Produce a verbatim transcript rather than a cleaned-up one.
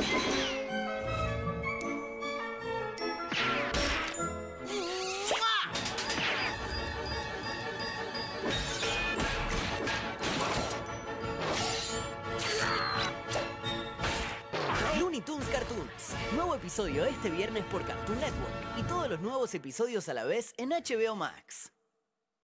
Looney Tunes Cartoons. Nuevo episodio este viernes por Cartoon Network. Y todos los nuevos episodios a la vez en H B O Max.